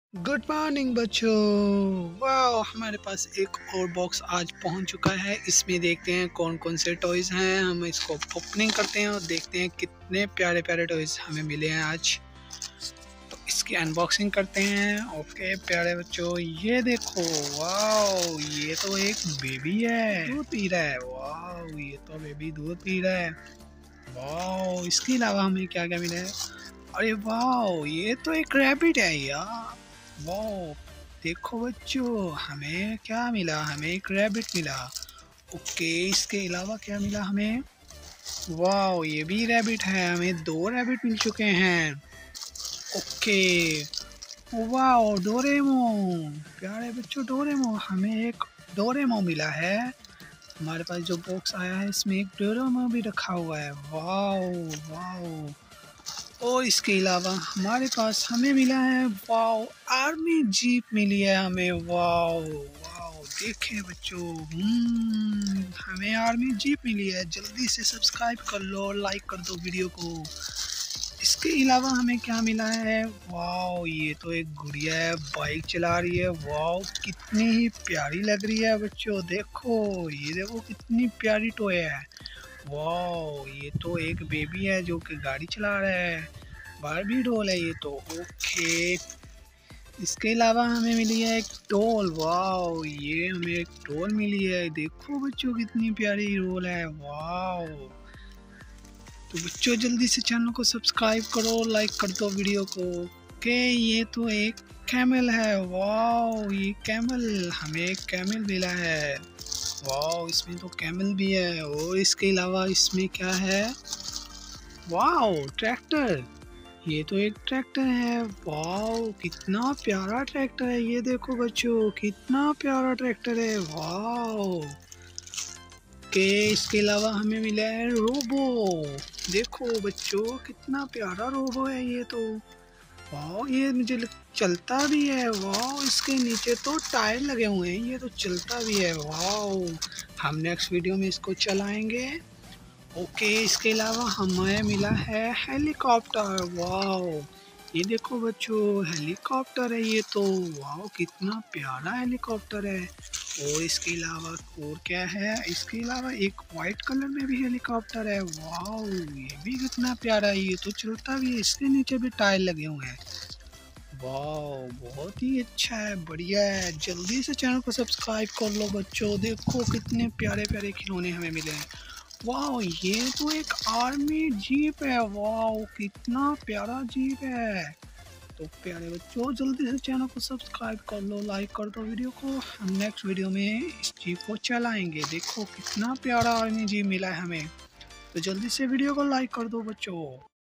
Good morning बच्चों। वाह, हमारे पास एक और बॉक्स आज पहुंच चुका है। इसमें देखते हैं कौन कौन से टॉयज़ हैं। हम इसको ओपनिंग करते हैं और देखते हैं कितने प्यारे प्यारे टॉयज़ हमें मिले हैं आज। तो इसकी अनबॉक्सिंग करते हैं। ओके प्यारे बच्चों, ये देखो। वाह, ये तो एक बेबी है, दूध पी रहा है। वाह, ये तो बेबी दूध पी रहा है। वाह, इसके अलावा हमें क्या क्या मिला है? अरे वाह, ये तो एक रैबिट है यार। वाह, देखो बच्चों, हमें क्या मिला? हमें एक रैबिट मिला। ओके, इसके अलावा क्या मिला हमें? वाह, ये भी रैबिट है। हमें दो रैबिट मिल चुके हैं। ओके, वाह, डोरेमोन। प्यारे बच्चों, डोरेमोन, हमें एक डोरेमोन मिला है। हमारे पास जो बॉक्स आया है इसमें एक डोरेमोन भी रखा हुआ है। वाह वाह। और इसके अलावा हमारे पास हमें मिला है, वाओ, आर्मी जीप मिली है हमें। वाओ वाओ, देखें बच्चों, हमें आर्मी जीप मिली है। जल्दी से सब्सक्राइब कर लो, लाइक कर दो वीडियो को। इसके अलावा हमें क्या मिला है? वाओ, ये तो एक गुड़िया है, बाइक चला रही है। वाओ, कितनी ही प्यारी लग रही है बच्चों। देखो, ये देखो कितनी प्यारी टॉय है। वाओ, ये तो एक बेबी है जो कि गाड़ी चला रहा है। बारबी डॉल है ये तो। ओके, इसके अलावा हमें मिली है एक डॉल। वाओ, ये हमें एक डॉल मिली है। देखो बच्चों, कितनी प्यारी डॉल है। वाओ, तो बच्चों जल्दी से चैनल को सब्सक्राइब करो, लाइक कर दो वीडियो को। ओके, ये तो एक कैमल है। वाओ, ये कैमल, हमें एक कैमल मिला है। वाओ, इसमें तो कैमल भी है। और इसके अलावा इसमें क्या है? Wow, tractor. ये तो एक ट्रैक्टर है। वाओ, कितना प्यारा ट्रैक्टर है। ये देखो बच्चों, कितना प्यारा ट्रैक्टर है। वाओ के इसके अलावा हमें मिला है रोबो। देखो बच्चों, कितना प्यारा रोबो है ये तो। वाओ, ये चलता भी है। वाओ, इसके नीचे तो टायर लगे हुए हैं, ये तो चलता भी है। वाओ, हम नेक्स्ट वीडियो में इसको चलाएंगे। ओके, इसके अलावा हमें मिला है हेलीकॉप्टर। वाओ, ये देखो बच्चों, हेलीकॉप्टर है ये तो। वाओ, कितना प्यारा हेलीकॉप्टर है। और इसके अलावा और क्या है? इसके अलावा एक वाइट कलर में भी हेलीकॉप्टर है। वाओ, ये भी कितना प्यारा है, ये तो चलता भी है। इसके नीचे भी टायर लगे हुए हैं। वाओ, बहुत ही अच्छा है, बढ़िया है। जल्दी से चैनल को सब्सक्राइब कर लो बच्चों। देखो कितने प्यारे प्यारे खिलौने हमें मिले हैं। वाओ, ये तो एक आर्मी जीप है। वाओ, कितना प्यारा जीप है। तो प्यारे बच्चों, जल्दी से चैनल को सब्सक्राइब कर लो, लाइक कर दो वीडियो को। हम नेक्स्ट वीडियो में इस जीप को चलाएंगे। देखो कितना प्यारा आर्मी जीप मिला है हमें। तो जल्दी से वीडियो को लाइक कर दो बच्चों।